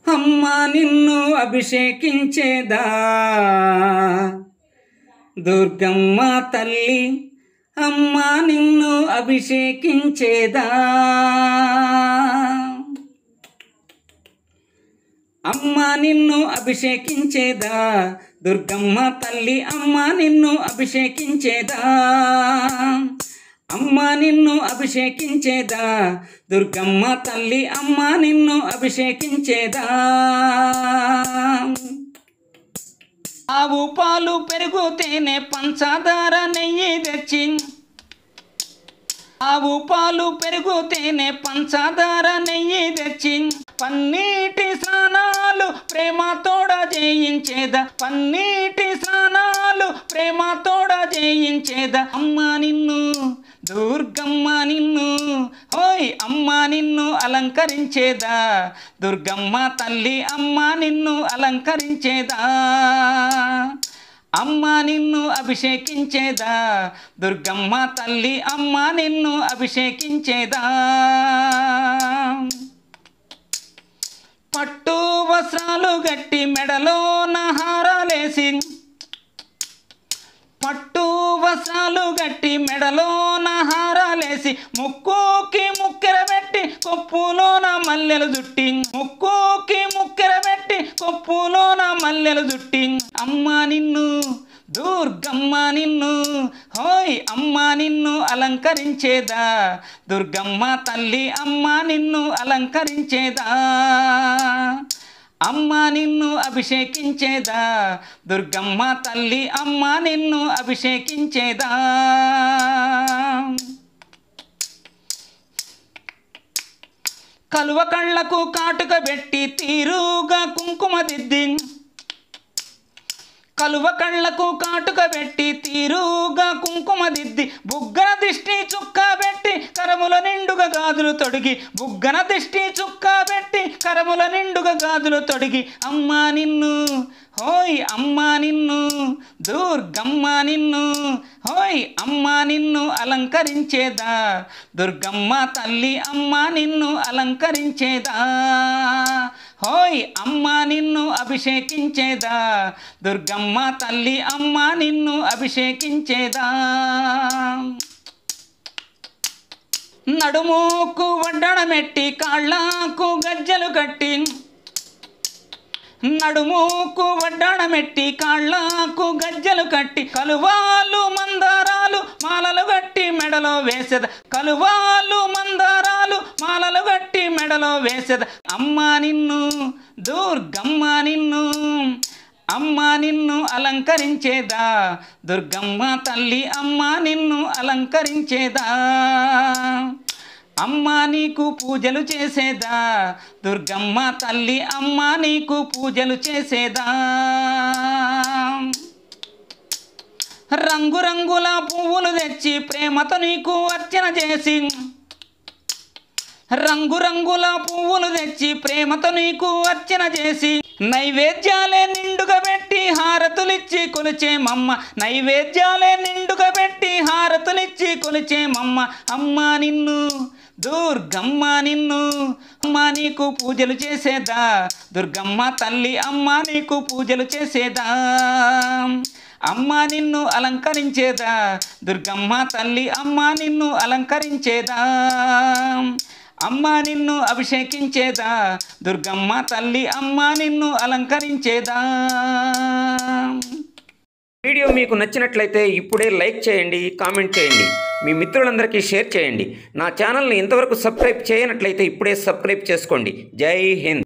అమ్మా నిన్ను అభిషేకించేదా దుర్గమ్మ తల్లి, అమ్మా నిన్ను అభిషేకించేదా. అమ్మా నిన్ను అభిషేకించేదా దుర్గమ్మ తల్లి, అమ్మా నిన్ను అభిషేకించేదా. అమ్మా నిన్ను అభిషేకించేదా దుర్గమ్మ తల్లి, అమ్మా నిన్ను అభిషేకించేదా. ఆవు పాలు పెరుగు తేనె పంచదార నెయ్యి తెచ్చి, ఆవు పాలు పెరుగు తేనె పంచదార నెయ్యి తెచ్చి, పన్నీటి స్నానాలు ప్రేమతోడ చేయించేదా, పన్నీటి స్నానాలు ప్రేమతోడ చేయించేదా. అమ్మా నిన్ను దుర్గమ్మ నిన్ను, ఓయ్ అమ్మా నిన్ను అలంకరించేదా దుర్గమ్మ తల్లి, అమ్మా నిన్ను అలంకరించేదా. అమ్మా నిన్ను అభిషేకించేదా దుర్గమ్మ తల్లి, అమ్మా నిన్ను అభిషేకించేదా. పట్టు వస్త్రాలు గట్టి మెడలోన హారాలేసి, పట్టు వస్త్రాలు గట్టి మెడలోన హారాలేసి, ముక్కుకి ముక్కెర పెట్టి కొప్పులోన మల్లెలు జుట్టి, ముక్కుకి ముక్కెర పెట్టి కొప్పులోన మల్లెలు జుట్టి. అమ్మా నిన్ను దుర్గమ్మ నిన్ను, హోయ్ అమ్మా నిన్ను అలంకరించేదా దుర్గమ్మ తల్లి, అమ్మా నిన్ను అలంకరించేదా. అమ్మా నిన్ను అభిషేకించేదా దుర్గమ్మ తల్లి, అమ్మా నిన్ను అభిషేకించేదా. కలువ కళ్ళకు కాటుక పెట్టి తీరుగా కుంకుమ దిద్ది, కలువ కళ్ళకు కాటుక పెట్టి తీరుగా కుంకుమ దిద్ది, బుగ్గన దిష్టి చుక్క పెట్టి కరముల నిండుగా గాజులు తొడిగి, బుగ్గన దిష్టి చుక్క పెట్టి కరముల నిండుగా గాజులు తొడిగి. అమ్మా నిన్ను, హోయ్ అమ్మా నిన్ను దుర్గమ్మ నిన్ను, హోయ్ అమ్మా నిన్ను అలంకరించేదా దుర్గమ్మ తల్లి, అమ్మా నిన్ను అలంకరించేదా. హోయ్ అమ్మా నిన్ను అభిషేకించేదా దుర్గమ్మ తల్లి, అమ్మా నిన్ను అభిషేకించేదా. నడుముకు వడ్డణమెట్టి కాళ్ళకు గజ్జలు కట్టి, నడుముకు వడ్డాణమెట్టి కాళ్ళకు గజ్జలు కట్టి, కలువాలు మందారాలు మాలలు గట్టి మెడలో వేసేద, కలువాలు మందారాలు మాలలు గట్టి మెడలో వేసేద. అమ్మా నిన్ను దుర్గమ్మ నిన్ను, అమ్మా నిన్ను అలంకరించేదా దుర్గమ్మ తల్లి, అమ్మా నిన్ను అలంకరించేదా. అమ్మా నీకు పూజలు చేసేదా దుర్గమ్మ తల్లి, అమ్మా నీకు పూజలు చేసేదా. రంగురంగుల పువ్వులు తెచ్చి ప్రేమతో నీకు అర్చన చేసి, రంగురంగుల పువ్వులు తెచ్చి ప్రేమతో నీకు అర్చన చేసి, నైవేద్యాలే నిండుగా పెట్టి హారతులిచ్చి కొలిచేమమ్మ, నైవేద్యాలే నిండుగా పెట్టి హారతులిచ్చి కొలిచేమమ్మ. అమ్మా నిన్ను దుర్గమ్మ నిన్ను, అమ్మా నీకు పూజలు చేసేదా దుర్గమ్మ తల్లి, అమ్మా నీకు పూజలు చేసేదా. అమ్మా నిన్ను అలంకరించేదా దుర్గమ్మ తల్లి, అమ్మా నిన్ను అలంకరించేదా. అమ్మా నిన్ను అభిషేకించేదా దుర్గమ్మ తల్లి, అమ్మా నిన్ను అలంకరించేదా. వీడియో మీకు నచ్చినట్లయితే ఇప్పుడే లైక్ చేయండి, కామెంట్ చేయండి, మీ మిత్రులందరికీ షేర్ చేయండి. నా ఛానల్ని ఇంతవరకు సబ్స్క్రైబ్ చేయనట్లయితే ఇప్పుడే సబ్స్క్రైబ్ చేసుకోండి. జై హింద్.